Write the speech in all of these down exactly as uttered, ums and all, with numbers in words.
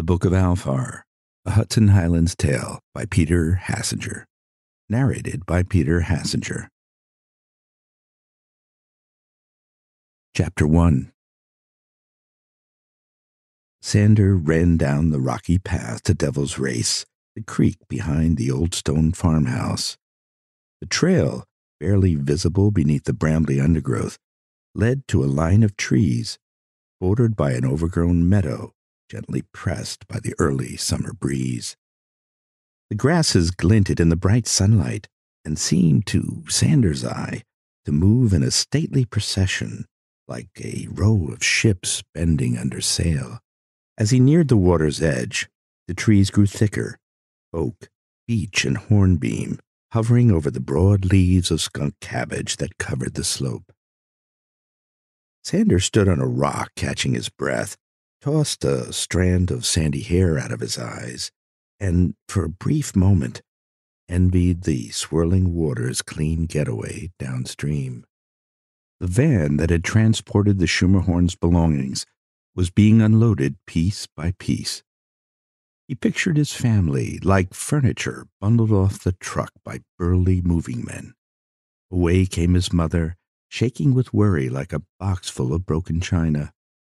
The Book of Alfar, a Hudson Highlands tale by Peter Hassinger. Narrated by Peter Hassinger. Chapter one. Sander ran down the rocky path to Devil's Race, the creek behind the old stone farmhouse. The trail, barely visible beneath the brambly undergrowth, led to a line of trees, bordered by an overgrown meadow, gently pressed by the early summer breeze. The grasses glinted in the bright sunlight and seemed, to Sander's eye, to move in a stately procession, like a row of ships bending under sail. As he neared the water's edge, the trees grew thicker, oak, beech, and hornbeam, hovering over the broad leaves of skunk cabbage that covered the slope. Sander stood on a rock, catching his breath, tossed a strand of sandy hair out of his eyes, and, for a brief moment, envied the swirling water's clean getaway downstream. The van that had transported the Schumerhorn's belongings was being unloaded piece by piece. He pictured his family like furniture bundled off the truck by burly moving men. Away came his mother, shaking with worry like a box full of broken china.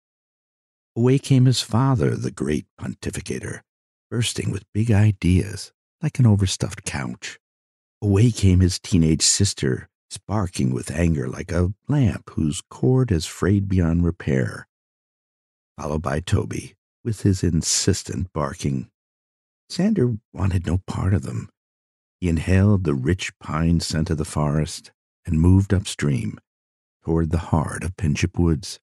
Away came his father, the great pontificator, bursting with big ideas like an overstuffed couch. Away came his teenage sister, sparking with anger like a lamp whose cord has frayed beyond repair, followed by Toby, with his insistent barking. Sander wanted no part of them. He inhaled the rich pine scent of the forest and moved upstream toward the heart of Pinship Woods.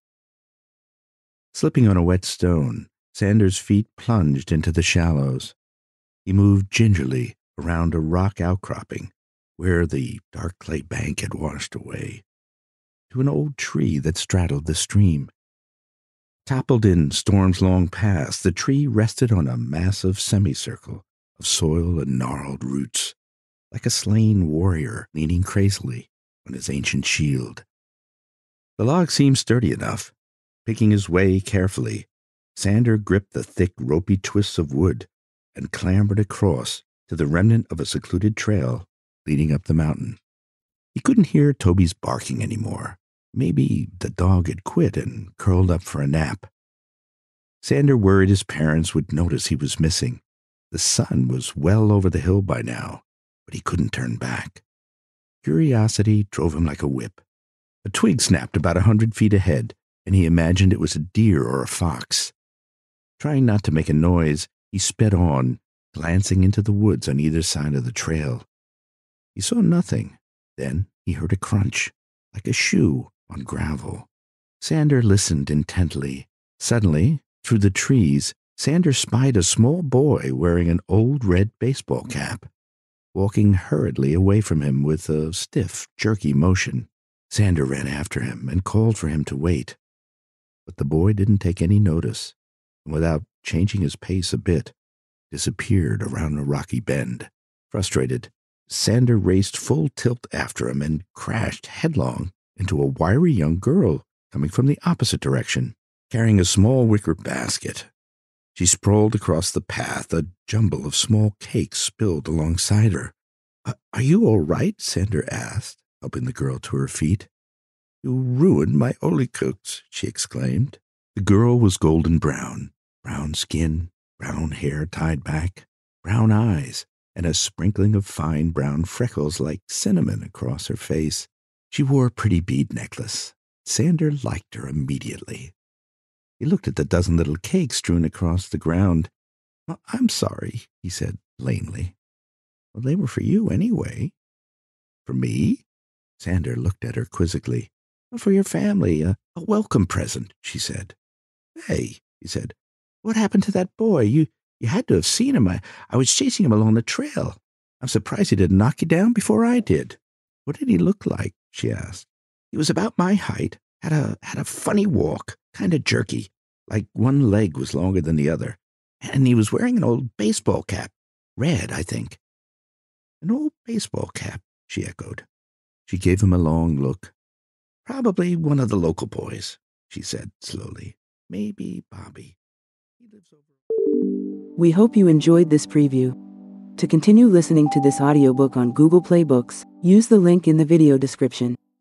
Slipping on a wet stone, Sander's feet plunged into the shallows. He moved gingerly around a rock outcropping where the dark clay bank had washed away, to an old tree that straddled the stream. Toppled in storms long past, the tree rested on a massive semicircle of soil and gnarled roots, like a slain warrior leaning crazily on his ancient shield. The log seemed sturdy enough. Picking his way carefully, Sander gripped the thick, ropey twists of wood and clambered across to the remnant of a secluded trail leading up the mountain. He couldn't hear Toby's barking anymore. Maybe the dog had quit and curled up for a nap. Sander worried his parents would notice he was missing. The sun was well over the hill by now, but he couldn't turn back. Curiosity drove him like a whip. A twig snapped about a hundred feet ahead, and he imagined it was a deer or a fox. Trying not to make a noise, he sped on, glancing into the woods on either side of the trail. He saw nothing. Then he heard a crunch, like a shoe on gravel. Sander listened intently. Suddenly, through the trees, Sander spied a small boy wearing an old red baseball cap, walking hurriedly away from him with a stiff, jerky motion. Sander ran after him and called for him to wait. But the boy didn't take any notice, and without changing his pace a bit, disappeared around a rocky bend. Frustrated, Sander raced full tilt after him and crashed headlong into a wiry young girl coming from the opposite direction, carrying a small wicker basket. She sprawled across the path, a jumble of small cakes spilled alongside her. "Are you all right?" Sander asked, helping the girl to her feet. "You ruined my olykoeks," she exclaimed. The girl was golden brown, brown skin, brown hair tied back, brown eyes, and a sprinkling of fine brown freckles like cinnamon across her face. She wore a pretty bead necklace. Sander liked her immediately. He looked at the dozen little cakes strewn across the ground. "Well, I'm sorry," he said lamely. "Well, they were for you anyway." "For me?" Sander looked at her quizzically. "For your family, a, a welcome present," she said. "Hey," he said, "what happened to that boy? You you had to have seen him. I, I was chasing him along the trail. I'm surprised he didn't knock you down before I did." "What did he look like?" she asked. "He was about my height, had a had a funny walk, kind of jerky, like one leg was longer than the other, and he was wearing an old baseball cap, red, I think." "An old baseball cap," she echoed. She gave him a long look. "Probably one of the local boys," she said slowly. "Maybe Bobby. He lives over..." We hope you enjoyed this preview. To continue listening to this audiobook on Google Play Books, use the link in the video description.